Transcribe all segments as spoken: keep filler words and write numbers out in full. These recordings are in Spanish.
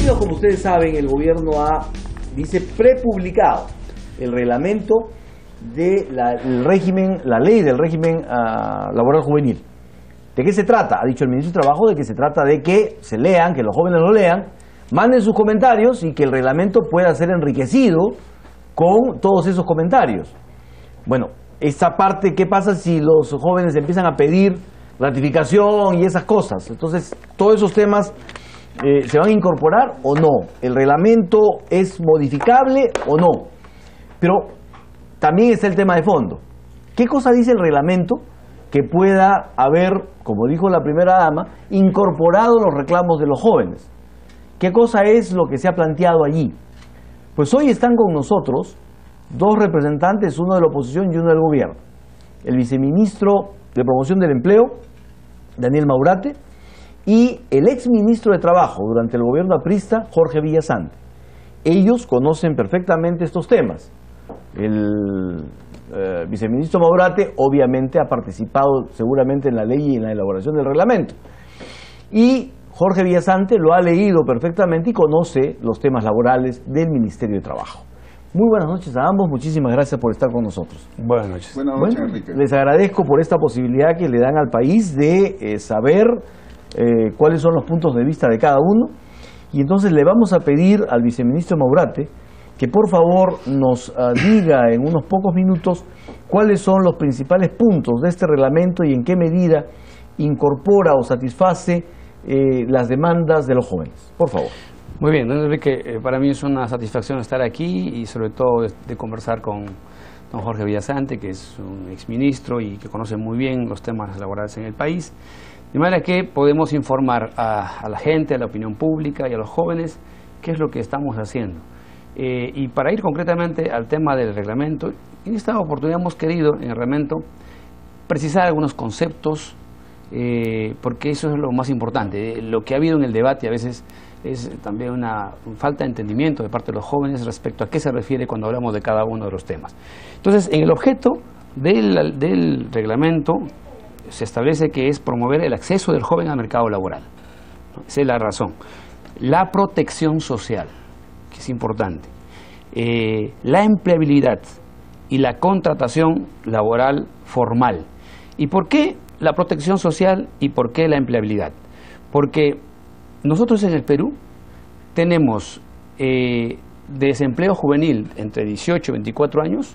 Unidos, como ustedes saben, el gobierno ha, dice, prepublicado el reglamento del régimen, la ley del régimen uh, laboral juvenil. ¿De qué se trata? Ha dicho el ministro de Trabajo de que se trata de que se lean, que los jóvenes lo lean, manden sus comentarios y que el reglamento pueda ser enriquecido con todos esos comentarios. Bueno, esta parte, ¿qué pasa si los jóvenes empiezan a pedir ratificación y esas cosas? Entonces, todos esos temas eh, ¿se van a incorporar o no? ¿El reglamento es modificable o no? Pero también está el tema de fondo. ¿Qué cosa dice el reglamento que pueda haber, como dijo la primera dama, incorporado los reclamos de los jóvenes? ¿Qué cosa es lo que se ha planteado allí? Pues hoy están con nosotros dos representantes, uno de la oposición y uno del gobierno. El viceministro de Promoción del Empleo, Daniel Maurate, y el exministro de Trabajo durante el gobierno aprista, Jorge Villasante. Ellos conocen perfectamente estos temas. El eh, viceministro Maurate obviamente ha participado seguramente en la ley y en la elaboración del reglamento. Y Jorge Villasante lo ha leído perfectamente y conoce los temas laborales del Ministerio de Trabajo. Muy buenas noches a ambos, muchísimas gracias por estar con nosotros. Buenas noches. Buenas noches, bueno, Enrique. Les agradezco por esta posibilidad que le dan al país de eh, saber eh, cuáles son los puntos de vista de cada uno. Y entonces le vamos a pedir al viceministro Maurate que por favor nos uh, diga en unos pocos minutos cuáles son los principales puntos de este reglamento y en qué medida incorpora o satisface eh, las demandas de los jóvenes. Por favor. Muy bien, don Enrique, eh, para mí es una satisfacción estar aquí y sobre todo de, de conversar con don Jorge Villasante, que es un exministro y que conoce muy bien los temas laborales en el país, de manera que podemos informar a, a la gente, a la opinión pública y a los jóvenes qué es lo que estamos haciendo. Eh, y para ir concretamente al tema del reglamento, en esta oportunidad hemos querido en el reglamento precisar algunos conceptos, eh, porque eso es lo más importante. Lo que ha habido en el debate a veces es también una falta de entendimiento de parte de los jóvenes respecto a qué se refiere cuando hablamos de cada uno de los temas. Entonces, en el objeto del, del reglamento se establece que es promover el acceso del joven al mercado laboral. Esa es la razón. La protección social, que es importante. Eh, la empleabilidad y la contratación laboral formal. ¿Y por qué la protección social y por qué la empleabilidad? Porque nosotros en el Perú tenemos eh, desempleo juvenil entre dieciocho y veinticuatro años,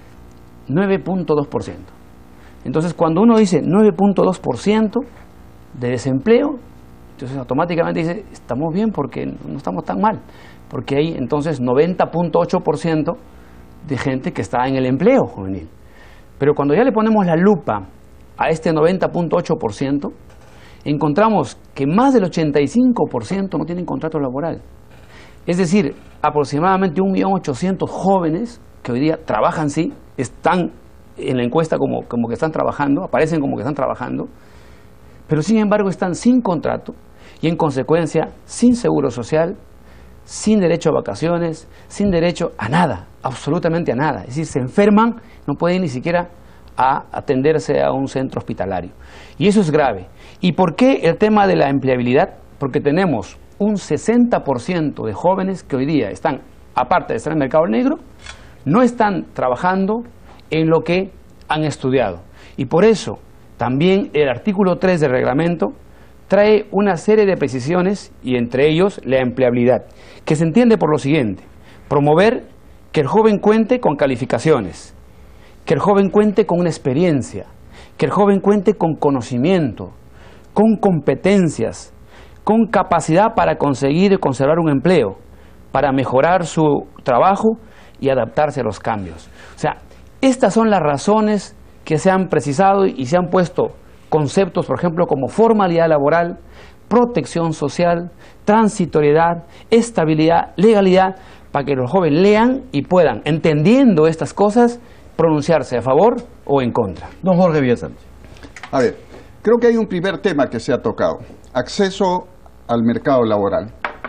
nueve punto dos por ciento. Entonces, cuando uno dice nueve punto dos por ciento de desempleo, entonces automáticamente dice, estamos bien porque no estamos tan mal, porque hay entonces noventa punto ocho por ciento de gente que está en el empleo juvenil. Pero cuando ya le ponemos la lupa a este noventa punto ocho por ciento, encontramos que más del ochenta y cinco por ciento no tienen contrato laboral. Es decir, aproximadamente un millón ochocientos mil jóvenes que hoy día trabajan, sí, están en la encuesta como, como que están trabajando, aparecen como que están trabajando, pero sin embargo están sin contrato y en consecuencia sin seguro social, sin derecho a vacaciones, sin derecho a nada, absolutamente a nada. Es decir, se enferman, no pueden ni siquiera a atenderse a un centro hospitalario. Y eso es grave. ¿Y por qué el tema de la empleabilidad? Porque tenemos un sesenta por ciento de jóvenes que hoy día están, aparte de estar en el mercado negro, no están trabajando en lo que han estudiado. Y por eso también el artículo tres del reglamento trae una serie de precisiones y entre ellos la empleabilidad, que se entiende por lo siguiente: promover que el joven cuente con calificaciones, que el joven cuente con una experiencia, que el joven cuente con conocimiento, con competencias, con capacidad para conseguir y conservar un empleo, para mejorar su trabajo y adaptarse a los cambios. O sea, estas son las razones que se han precisado y se han puesto conceptos, por ejemplo, como formalidad laboral, protección social, transitoriedad, estabilidad, legalidad, para que los jóvenes lean y puedan, entendiendo estas cosas, pronunciarse a favor o en contra. Don Jorge Villasante. A ver, creo que hay un primer tema que se ha tocado: acceso al mercado laboral.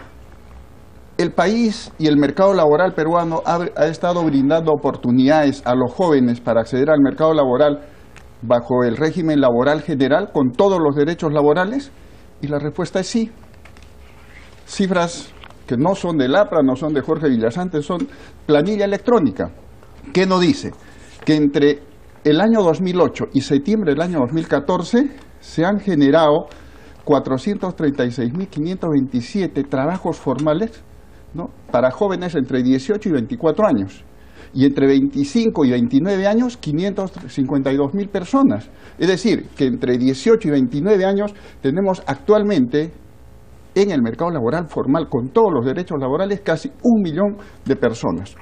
El país y el mercado laboral peruano ha, ha estado brindando oportunidades a los jóvenes para acceder al mercado laboral bajo el régimen laboral general, con todos los derechos laborales, y la respuesta es sí. Cifras que no son del APRA, no son de Jorge Villasante, son planilla electrónica. ¿Qué nos dice? Que entre el año dos mil ocho y septiembre del año dos mil catorce se han generado cuatrocientos treinta y seis mil quinientos veintisiete trabajos formales, ¿no?, para jóvenes entre dieciocho y veinticuatro años. Y entre veinticinco y veintinueve años, quinientas cincuenta y dos mil personas. Es decir, que entre dieciocho y veintinueve años tenemos actualmente en el mercado laboral formal, con todos los derechos laborales, casi un millón de personas.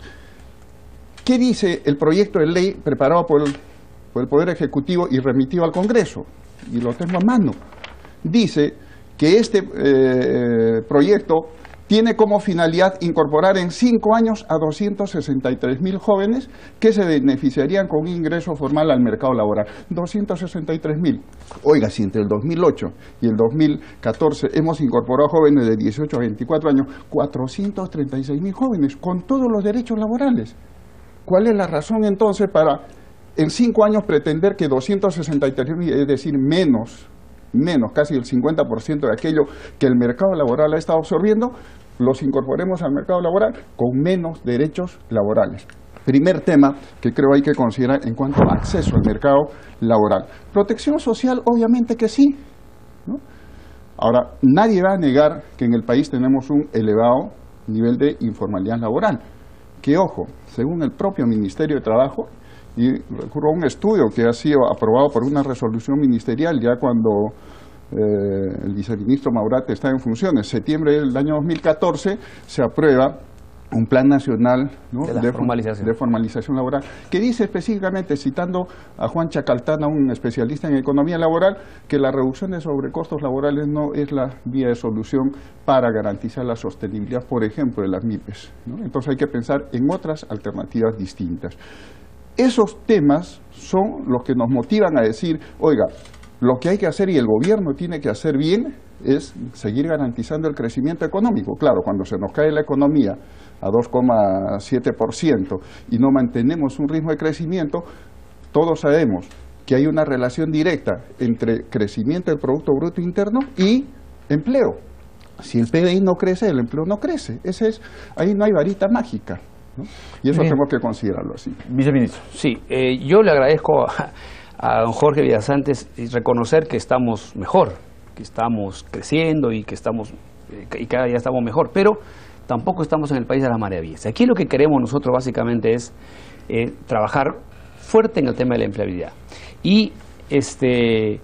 ¿Qué dice el proyecto de ley preparado por el, por el Poder Ejecutivo y remitido al Congreso? Y lo tengo a mano. Dice que este eh, proyecto tiene como finalidad incorporar en cinco años a doscientos sesenta y tres mil jóvenes que se beneficiarían con un ingreso formal al mercado laboral. doscientos sesenta y tres mil. Oiga, si entre el dos mil ocho y el dos mil catorce hemos incorporado jóvenes de dieciocho a veinticuatro años, cuatrocientos treinta y seis mil jóvenes con todos los derechos laborales. ¿Cuál es la razón entonces para en cinco años pretender que doscientos sesenta y tres mil, es decir, menos, menos, casi el cincuenta por ciento de aquello que el mercado laboral ha estado absorbiendo, los incorporemos al mercado laboral con menos derechos laborales? Primer tema que creo hay que considerar en cuanto a acceso al mercado laboral. Protección social, obviamente que sí, ¿no? Ahora, nadie va a negar que en el país tenemos un elevado nivel de informalidad laboral. Que, ojo, según el propio Ministerio de Trabajo, y recurro a un estudio que ha sido aprobado por una resolución ministerial ya cuando eh, el viceministro Maurate está en funciones, septiembre del año dos mil catorce, se aprueba un plan nacional, ¿no?, de, de, formalización. de formalización laboral, que dice específicamente, citando a Juan Chacaltana, un especialista en economía laboral, que la reducción de sobrecostos laborales no es la vía de solución para garantizar la sostenibilidad, por ejemplo, de las MIPES, ¿no? Entonces hay que pensar en otras alternativas distintas. Esos temas son los que nos motivan a decir, oiga, lo que hay que hacer y el gobierno tiene que hacer bien es seguir garantizando el crecimiento económico. Claro, cuando se nos cae la economía a dos coma siete por ciento y no mantenemos un ritmo de crecimiento, todos sabemos que hay una relación directa entre crecimiento del Producto Bruto Interno y empleo. Si el P B I no crece, el empleo no crece. Ese es, ahí no hay varita mágica, ¿no? Y eso Bien. tenemos que considerarlo así. Viceministro. Sí, eh, yo le agradezco a, a don Jorge Villasante reconocer que estamos mejor, que estamos creciendo y que estamos eh, y cada día estamos mejor, pero tampoco estamos en el país de las maravillas. Aquí lo que queremos nosotros básicamente es eh, trabajar fuerte en el tema de la empleabilidad. Y este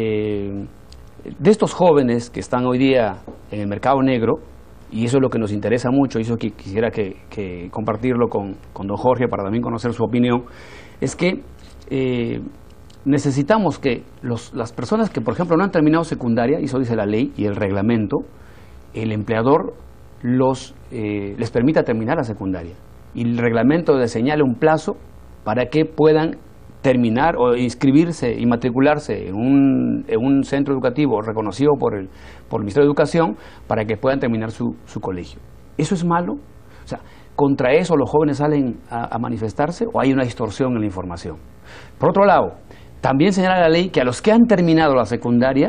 eh, de estos jóvenes que están hoy día en el mercado negro, y eso es lo que nos interesa mucho, y eso que quisiera que, que compartirlo con, con don Jorge para también conocer su opinión, es que eh, necesitamos que los, las personas que, por ejemplo, no han terminado secundaria, y eso dice la ley y el reglamento, el empleador los, eh, les permita terminar la secundaria. Y el reglamento les señale un plazo para que puedan terminar o inscribirse y matricularse en un, en un centro educativo reconocido por el, por el Ministerio de Educación para que puedan terminar su, su colegio. ¿Eso es malo? O sea, ¿contra eso los jóvenes salen a, a manifestarse o hay una distorsión en la información? Por otro lado, también señala la ley que a los que han terminado la secundaria,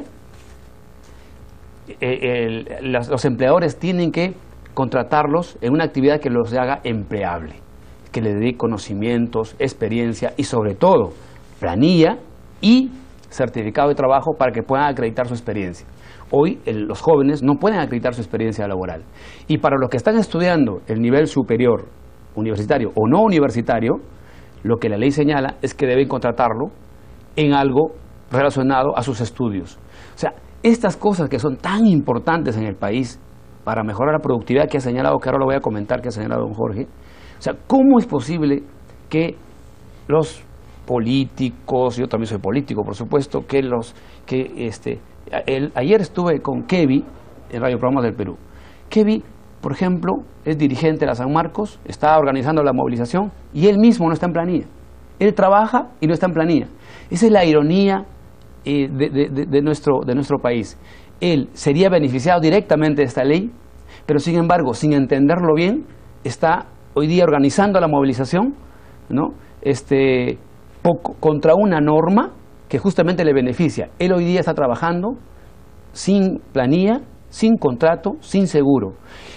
eh, el, los, los empleadores tienen que contratarlos en una actividad que los haga empleable, que les dé conocimientos, experiencia y sobre todo planilla y certificado de trabajo para que puedan acreditar su experiencia. Hoy el, los jóvenes no pueden acreditar su experiencia laboral. Y para los que están estudiando el nivel superior, universitario o no universitario, lo que la ley señala es que deben contratarlo en algo relacionado a sus estudios. O sea, estas cosas que son tan importantes en el país para mejorar la productividad que ha señalado, que ahora lo voy a comentar, que ha señalado don Jorge. O sea, ¿cómo es posible que los políticos, yo también soy político, por supuesto, que los que este el, ayer estuve con Kevi en Radio Programas del Perú. Kevi, por ejemplo, es dirigente de la San Marcos, está organizando la movilización y él mismo no está en planilla. Él trabaja y no está en planilla. Esa es la ironía eh, de, de, de, nuestro, de nuestro país. Él sería beneficiado directamente de esta ley, pero sin embargo, sin entenderlo bien, está hoy día organizando la movilización, ¿no? este, poco, contra una norma que justamente le beneficia. Él hoy día está trabajando sin planilla, sin contrato, sin seguro.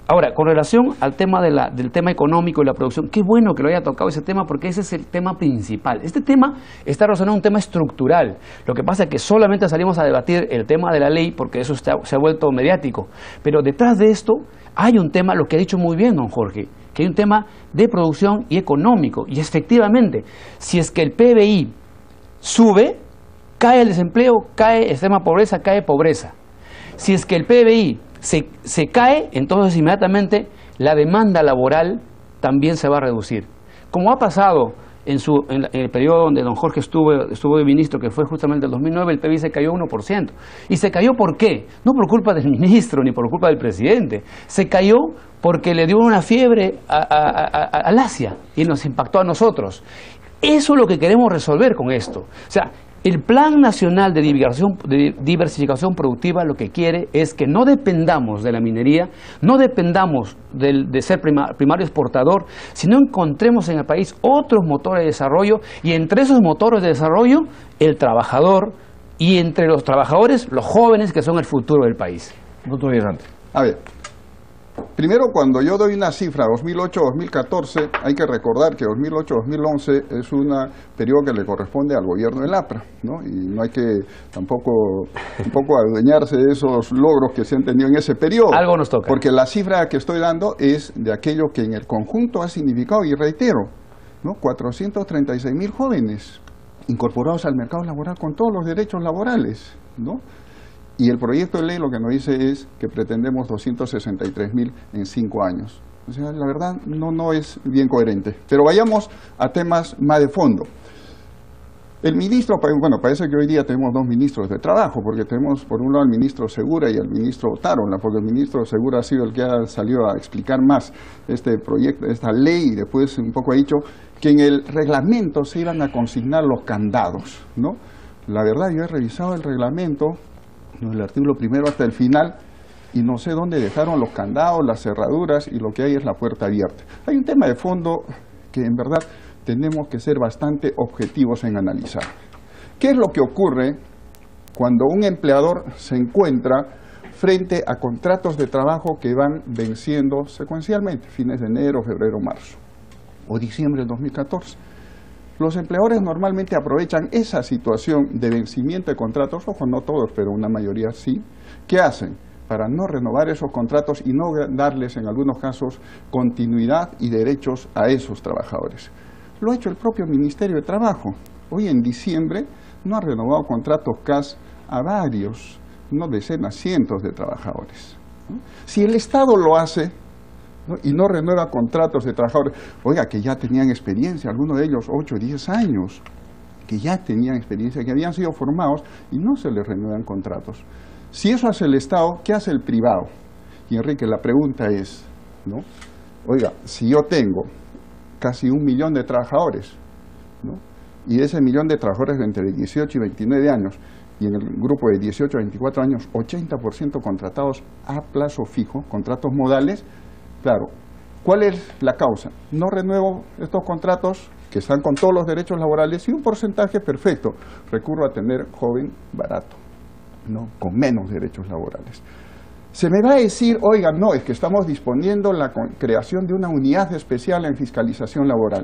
Ahora, con relación al tema de la, del tema económico y la producción, qué bueno que lo haya tocado ese tema porque ese es el tema principal. Este tema está relacionado a un tema estructural. Lo que pasa es que solamente salimos a debatir el tema de la ley porque eso está, se ha vuelto mediático. Pero detrás de esto hay un tema, lo que ha dicho muy bien don Jorge, que hay un tema de producción y económico. Y efectivamente, si es que el P B I sube, cae el desempleo, cae extrema pobreza, cae pobreza. Si es que el P B I Se, se cae, entonces inmediatamente la demanda laboral también se va a reducir. Como ha pasado en, su, en, la, en el periodo donde don Jorge estuvo, estuvo de ministro, que fue justamente el dos mil nueve, el P B I se cayó uno por ciento. ¿Y se cayó por qué? No por culpa del ministro ni por culpa del presidente. Se cayó porque le dio una fiebre a, a, a, a, al Asia y nos impactó a nosotros. Eso es lo que queremos resolver con esto. O sea, el Plan Nacional de Diversificación, de Diversificación Productiva lo que quiere es que no dependamos de la minería, no dependamos del, de ser prima, primario exportador, sino encontremos en el país otros motores de desarrollo y entre esos motores de desarrollo el trabajador y entre los trabajadores los jóvenes que son el futuro del país. Doctor Villasante. A ver, primero cuando yo doy una cifra dos mil ocho a dos mil catorce, hay que recordar que dos mil ocho a dos mil once es un periodo que le corresponde al gobierno del APRA, ¿no? Y no hay que tampoco, tampoco adueñarse de esos logros que se han tenido en ese periodo. Algo nos toca. Porque la cifra que estoy dando es de aquello que en el conjunto ha significado, y reitero, ¿no? cuatrocientos treinta y seis mil jóvenes incorporados al mercado laboral con todos los derechos laborales, ¿no? Y el proyecto de ley lo que nos dice es que pretendemos doscientos sesenta y tres mil en cinco años. O sea, la verdad no, no es bien coherente. Pero vayamos a temas más de fondo. El ministro, bueno, parece que hoy día tenemos dos ministros de trabajo, porque tenemos por un lado al ministro Segura y al ministro Otárola, porque el ministro Segura ha sido el que ha salido a explicar más este proyecto, esta ley, y después un poco ha dicho que en el reglamento se iban a consignar los candados, ¿no? La verdad, yo he revisado el reglamento, el artículo primero hasta el final, y no sé dónde dejaron los candados, las cerraduras, y lo que hay es la puerta abierta. Hay un tema de fondo que en verdad tenemos que ser bastante objetivos en analizar. ¿Qué es lo que ocurre cuando un empleador se encuentra frente a contratos de trabajo que van venciendo secuencialmente, fines de enero, febrero, marzo, o diciembre del dos mil catorce? Los empleadores normalmente aprovechan esa situación de vencimiento de contratos, ojo, no todos, pero una mayoría sí. ¿Qué hacen? Para no renovar esos contratos y no darles, en algunos casos, continuidad y derechos a esos trabajadores. Lo ha hecho el propio Ministerio de Trabajo. Hoy en diciembre no ha renovado contratos C A S a varios, no decenas, cientos de trabajadores, ¿no? Si el Estado lo hace, ¿no? Y no renueva contratos de trabajadores, oiga, que ya tenían experiencia, algunos de ellos ocho o diez años, que ya tenían experiencia, que habían sido formados y no se les renuevan contratos. Si eso hace el Estado, ¿qué hace el privado? Y Enrique, la pregunta es, ¿no? Oiga, si yo tengo casi un millón de trabajadores, ¿no? Y ese millón de trabajadores de entre dieciocho y veintinueve años, y en el grupo de dieciocho a veinticuatro años, ochenta por ciento contratados a plazo fijo, contratos modales. Claro, ¿cuál es la causa? No renuevo estos contratos que están con todos los derechos laborales y un porcentaje perfecto. Recurro a tener joven barato, ¿no? Con menos derechos laborales. Se me va a decir, oiga, no, es que estamos disponiendo la creación de una unidad especial en fiscalización laboral.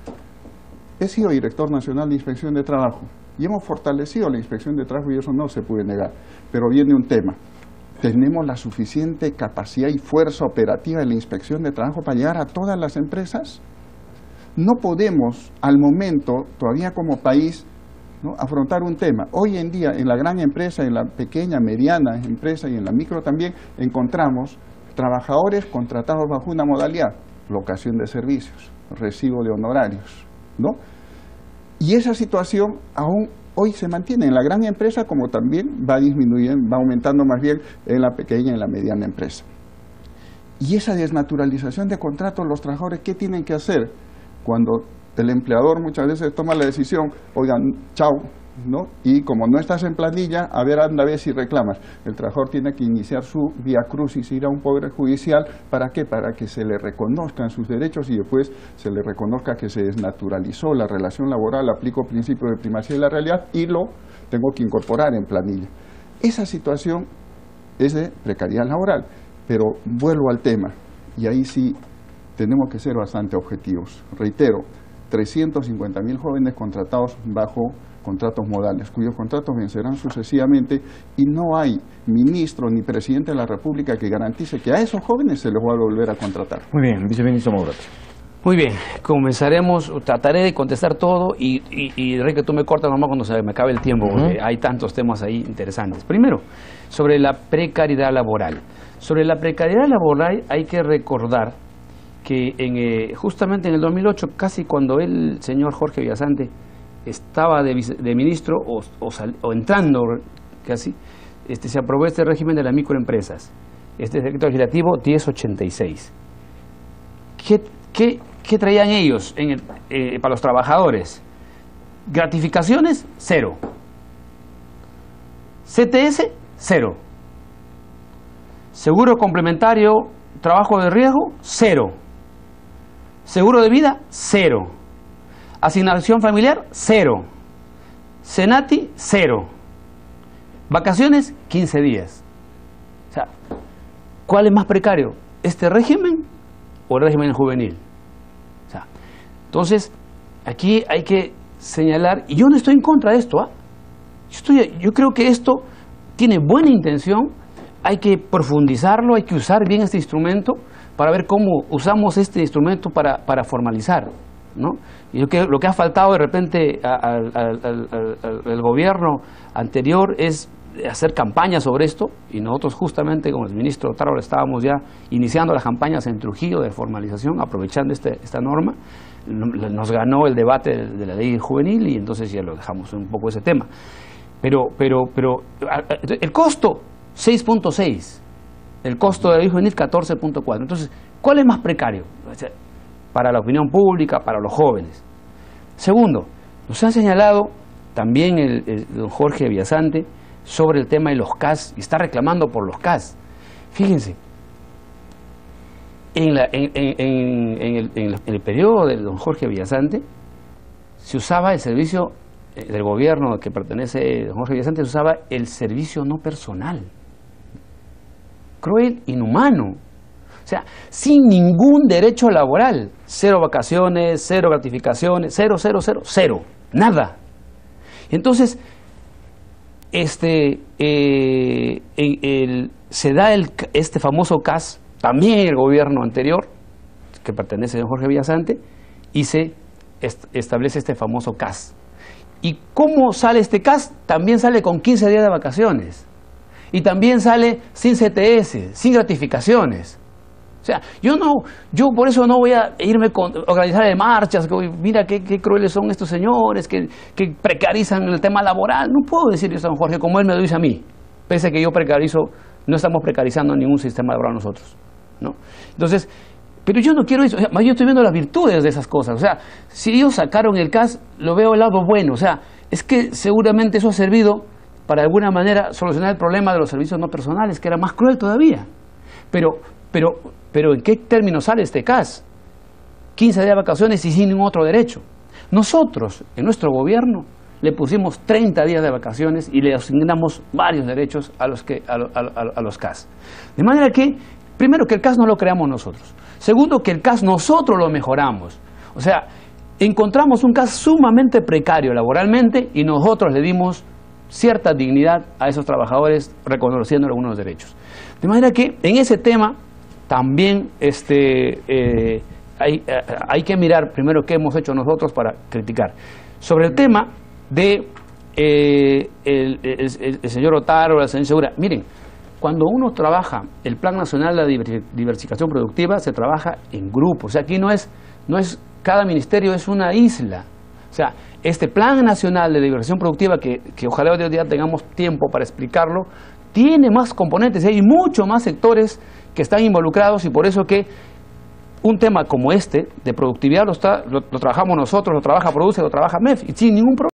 He sido director nacional de Inspección de Trabajo y hemos fortalecido la Inspección de Trabajo y eso no se puede negar. Pero viene un tema. ¿Tenemos la suficiente capacidad y fuerza operativa de la Inspección de Trabajo para llegar a todas las empresas? No podemos, al momento, todavía como país, ¿no?, afrontar un tema. Hoy en día, en la gran empresa, en la pequeña, mediana empresa y en la micro también, encontramos trabajadores contratados bajo una modalidad, locación de servicios, recibo de honorarios, ¿no? Y esa situación aún hoy se mantiene en la gran empresa, como también va disminuyendo, va aumentando más bien en la pequeña y en la mediana empresa. Y esa desnaturalización de contratos, los trabajadores, ¿qué tienen que hacer? Cuando el empleador muchas veces toma la decisión, oigan, chao, ¿no? Y como no estás en planilla, a ver, anda a ver si reclamas. El trabajador tiene que iniciar su vía crucis, ir a un poder judicial. ¿Para qué? Para que se le reconozcan sus derechos y después se le reconozca que se desnaturalizó la relación laboral, aplico principio de primacía de la realidad y lo tengo que incorporar en planilla. Esa situación es de precariedad laboral, pero vuelvo al tema. y ahí sí tenemos que ser bastante objetivos. Reitero, trescientos cincuenta mil jóvenes contratados bajo contratos modales, cuyos contratos vencerán sucesivamente, y no hay ministro ni presidente de la República que garantice que a esos jóvenes se les va a volver a contratar. Muy bien, viceministro Maurato. Muy bien, comenzaremos, trataré de contestar todo y, y, y Enrique, tú me cortas nomás cuando se me acabe el tiempo, porque uh-huh. hay tantos temas ahí interesantes. Primero, sobre la precariedad laboral. Sobre la precariedad laboral hay que recordar que en, eh, justamente en el dos mil ocho, casi cuando el señor Jorge Villasante estaba de, de ministro o, o, sal, o entrando casi, este, se aprobó este régimen de las microempresas, este decreto legislativo diez ochenta y seis. ¿Qué, qué, qué traían ellos en el, eh, para los trabajadores? Gratificaciones, cero. C T S, cero. Seguro complementario, trabajo de riesgo, cero. Seguro de vida, cero. Asignación familiar, cero. Senati, cero. Vacaciones, quince días. O sea, ¿cuál es más precario? ¿Este régimen o el régimen juvenil? O sea, entonces, aquí hay que señalar, y yo no estoy en contra de esto, ¿eh? yo, estoy, yo creo que esto tiene buena intención, hay que profundizarlo, hay que usar bien este instrumento para ver cómo usamos este instrumento para, para formalizar, ¿no? Y yo creo que lo que ha faltado de repente al, al, al, al, al gobierno anterior es hacer campañas sobre esto, y nosotros justamente con el ministro Otárola estábamos ya iniciando las campañas en Trujillo de formalización, aprovechando este, esta norma. Nos ganó el debate de, de la ley juvenil y entonces ya lo dejamos un poco ese tema. Pero, pero, pero el costo, seis punto seis, el costo de la ley juvenil, catorce punto cuatro. Entonces, ¿cuál es más precario? Para la opinión pública, para los jóvenes. Segundo, nos ha señalado también el, el don Jorge Villasante sobre el tema de los C A S, y está reclamando por los C A S. Fíjense, en, la, en, en, en, en, el, en el periodo de don Jorge Villasante se usaba el servicio del gobierno que pertenece a don Jorge Villasante, se usaba el servicio no personal. Cruel, inhumano. O sea, sin ningún derecho laboral. Cero vacaciones, cero gratificaciones, cero, cero, cero, cero. Nada. Entonces, este, eh, en el, se da el, este famoso C A S, también en el gobierno anterior, que pertenece a don Jorge Villasante, y se est establece este famoso C A S. ¿Y cómo sale este C A S? También sale con quince días de vacaciones. Y también sale sin C T S, sin gratificaciones. O sea, yo no, yo por eso no voy a irme con organizar de marchas, que mira qué, qué crueles son estos señores, que, que precarizan el tema laboral. No puedo decir eso a don Jorge como él me lo dice a mí. Pese a que yo precarizo, no estamos precarizando ningún sistema laboral nosotros, ¿no? Entonces, pero yo no quiero eso, o sea, yo estoy viendo las virtudes de esas cosas. O sea, si ellos sacaron el C A S, lo veo el lado bueno. O sea, es que seguramente eso ha servido para de alguna manera solucionar el problema de los servicios no personales, que era más cruel todavía. Pero, pero, pero ¿en qué términos sale este C A S? quince días de vacaciones y sin ningún otro derecho. Nosotros, en nuestro gobierno, le pusimos treinta días de vacaciones y le asignamos varios derechos a los, que, a, a, a los C A S. De manera que, primero, que el C A S no lo creamos nosotros. Segundo, que el C A S nosotros lo mejoramos. O sea, encontramos un C A S sumamente precario laboralmente y nosotros le dimos cierta dignidad a esos trabajadores reconociendo algunos derechos. De manera que en ese tema también este, eh, hay, eh, hay que mirar primero qué hemos hecho nosotros para criticar. Sobre el tema de eh, el, el, el, el señor Otárola, la señora Segura, miren, cuando uno trabaja el Plan Nacional de Diversificación Productiva, se trabaja en grupo. O sea, aquí no es, no es, cada ministerio es una isla. O sea, este Plan Nacional de Diversificación Productiva, que, que ojalá hoy día tengamos tiempo para explicarlo, tiene más componentes y hay muchos más sectores que están involucrados, y por eso que un tema como este de productividad lo, está, lo, lo trabajamos nosotros, lo trabaja Produce, lo trabaja M E F, y sin ningún problema.